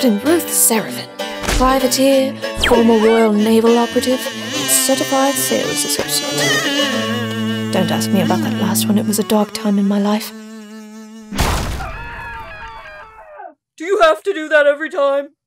Captain Ruth Serafin, privateer, former Royal Naval operative, and certified sales associate. Don't ask me about that last one, it was a dark time in my life. Do you have to do that every time?